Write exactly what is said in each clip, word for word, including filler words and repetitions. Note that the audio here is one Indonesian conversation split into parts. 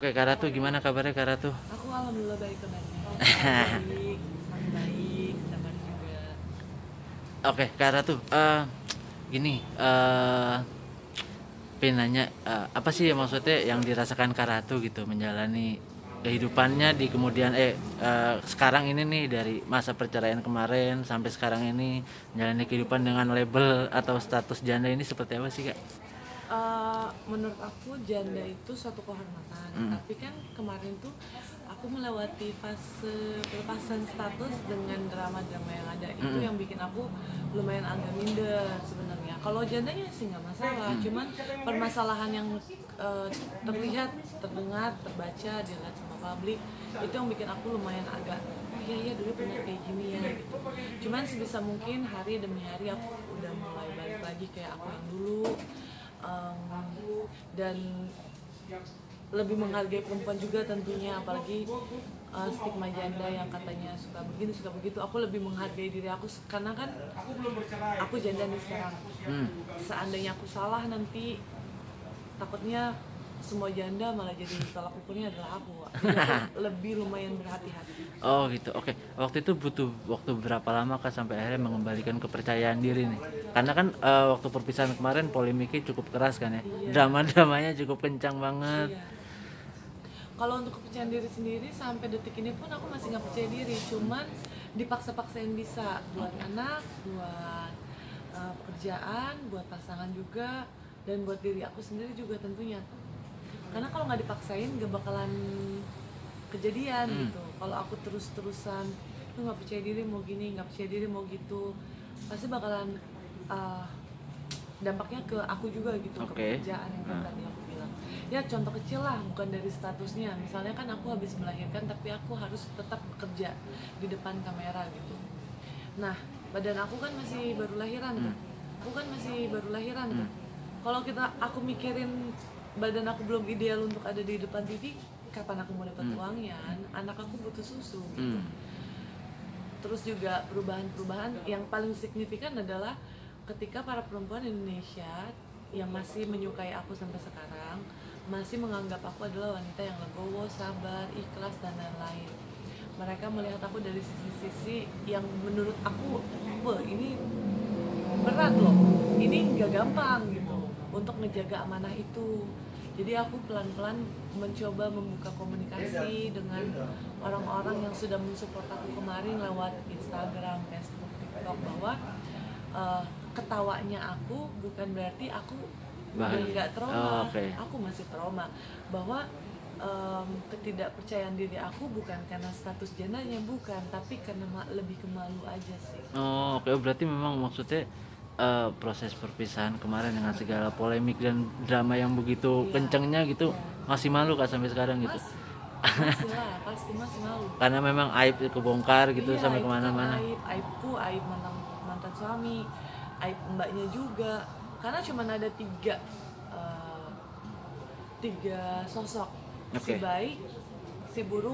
Oke, Kak Ratu, gimana kabarnya Kak Ratu? Aku alhamdulillah baik kabarnya. Baik, sangat baik, sabar juga. Oke, Kak Ratu, eh gini, eh pengen nanya, eh, apa sih ya maksudnya yang dirasakan Kak Ratu gitu menjalani kehidupannya di kemudian eh, eh, sekarang ini nih, dari masa perceraian kemarin sampai sekarang ini menjalani kehidupan dengan label atau status janda ini seperti apa sih Kak? Eh, menurut aku janda itu suatu kehormatan. Mm. Tapi kan kemarin tuh aku melewati fase pelepasan status dengan drama-drama yang ada. Itu Mm. yang bikin aku lumayan agak minder sebenarnya. Kalau jandanya sih nggak masalah, Mm. cuman permasalahan yang eh, terlihat, terdengar, terbaca, dilihat sama publik itu yang bikin aku lumayan agak oh iya iya dulu pernah kayak gini ya gitu. Cuman sebisa mungkin hari demi hari aku udah mulai balik lagi kayak aku yang dulu. Um, dan lebih menghargai perempuan juga tentunya, apalagi uh, stigma janda yang katanya suka begini suka begitu. Aku lebih menghargai diri aku karena kan aku janda nih sekarang. Hmm. Seandainya aku salah nanti takutnya semua janda malah jadi tolak ukurnya adalah aku. Jadi aku lebih lumayan berhati-hati. Oh gitu, oke. Waktu itu butuh waktu berapa lama Kak sampai akhirnya mengembalikan kepercayaan diri nih? Karena kan eh, waktu perpisahan kemarin polemiknya cukup keras kan ya, Iya. drama-dramanya cukup kencang banget. Iya. Kalau untuk kepercayaan diri sendiri sampai detik ini pun aku masih nggak percaya diri, cuman dipaksa-paksain bisa buat anak, buat uh, pekerjaan, buat pasangan juga, dan buat diri aku sendiri juga tentunya. Karena kalau nggak dipaksain gak bakalan kejadian Hmm. gitu. Kalau aku terus-terusan lu nggak percaya diri mau gini, nggak percaya diri mau gitu, pasti bakalan uh, dampaknya ke aku juga gitu, ke Oke. pekerjaan yang Nah. tadi aku bilang. Ya contoh kecil lah, bukan dari statusnya. Misalnya kan aku habis melahirkan tapi aku harus tetap bekerja di depan kamera gitu. Nah, badan aku kan masih baru lahiran tuh. Hmm. Aku kan masih baru lahiran tuh. Hmm. Kalau kita aku mikirin badan aku belum ideal untuk ada di depan T V, kapan aku mau dapat Hmm. uangnya? Anak aku butuh susu gitu. Hmm. Terus juga perubahan-perubahan yang paling signifikan adalah ketika para perempuan Indonesia yang masih menyukai aku sampai sekarang masih menganggap aku adalah wanita yang legowo, sabar, ikhlas, dan lain-lain. Mereka melihat aku dari sisi-sisi yang menurut aku, wah ini berat loh, ini nggak gampang gitu untuk ngejaga amanah itu. Jadi aku pelan-pelan mencoba membuka komunikasi dengan orang-orang yang sudah mensupport aku kemarin lewat Instagram, Facebook, TikTok, bahwa uh, ketawanya aku bukan berarti aku udah nggak trauma. Oh, okay. Aku masih trauma, bahwa um, ketidakpercayaan diri aku bukan karena status jandanya, bukan, tapi karena lebih ke malu aja sih. Oh, oke. Okay. Berarti memang maksudnya uh, proses perpisahan kemarin dengan segala polemik dan drama yang begitu Iya. kencengnya gitu, Iya. masih malu Kak sampai sekarang gitu. Mas, masih lah, pasti masih malu. Karena memang aib kebongkar gitu, iya, sampai kemana-mana. Aib, aibku, aib mantan mantan suami, aib mbaknya juga. Karena cuma ada tiga uh, tiga sosok, Oke. si baik, si buruk,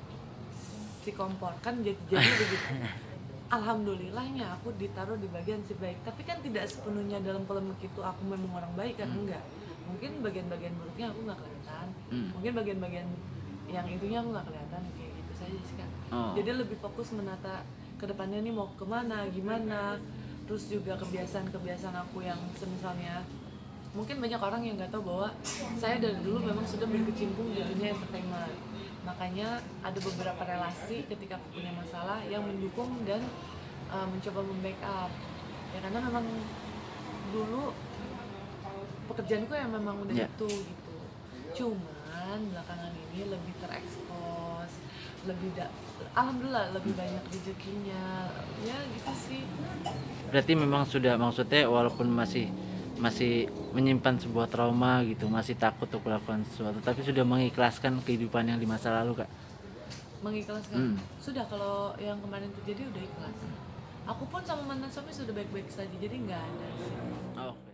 si kompor, kan jadi, jadi begitu. Alhamdulillahnya aku ditaruh di bagian si baik, tapi kan tidak sepenuhnya dalam polemik itu aku memang orang baik kan, Hmm. enggak. Mungkin bagian-bagian buruknya aku nggak kelihatan, Hmm. mungkin bagian-bagian yang itunya aku nggak kelihatan, kayak gitu saja sih kan. Oh. Jadi lebih fokus menata kedepannya nih mau kemana, gimana. Terus juga kebiasaan-kebiasaan aku yang semisalnya, mungkin banyak orang yang nggak tahu bahwa saya dari dulu memang sudah berkecimpung di dunia entertainment. Makanya ada beberapa relasi ketika aku punya masalah yang mendukung dan uh, mencoba membackup. Ya karena memang dulu pekerjaanku yang memang udah Yeah. itu gitu. Cuman belakangan ini lebih terekspos, lebih da- alhamdulillah lebih banyak rezekinya. Ya gitu sih. Berarti memang sudah, maksudnya walaupun masih masih menyimpan sebuah trauma gitu, masih takut untuk melakukan sesuatu, tapi sudah mengikhlaskan kehidupan yang di masa lalu Kak. Mengikhlaskan. Hmm. Sudah, kalau yang kemarin terjadi udah ikhlas. Aku pun sama mantan suami sudah baik-baik saja, jadi nggak ada sih. Oh, okay.